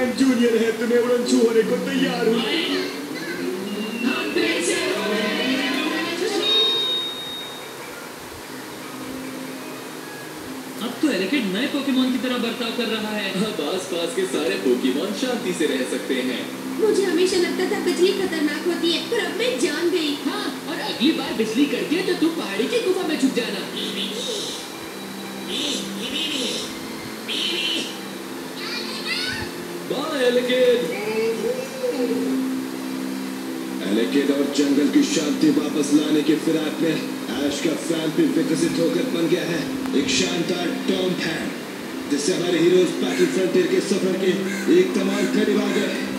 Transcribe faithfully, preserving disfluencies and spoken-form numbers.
And junior है, तुम्हें उड़न छू होने को तैयार हूँ। अब तो एलिकेट नए पोकेमॉन की तरह बर्ताव कर रहा है। अब आस-पास के सारे पोकेमॉन शांति से रह सकते हैं। मुझे हमेशा लगता था बिजली खतरनाक होती है, पर अब मैं जान गई। हाँ, और अगली बार बिजली कड़के तो तू पहाड़ी की गुफा में छुप जाना। बाय एलिकेट। एलिकेट और जंगल की शांति वापस लाने के फिराक में ऐश का फैंपी विकसित होकर बन गया है एक शानदार टॉम फैन, जिससे हमारे हीरोज बैटल फ्रंटियर के सफर के एक तमाम करीब आ गए।